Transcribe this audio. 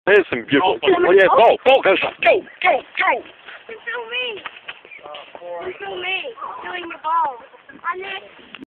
There's some beautiful. Oh yeah, ball, go, go. It's so me. It's so me. Doing the ball.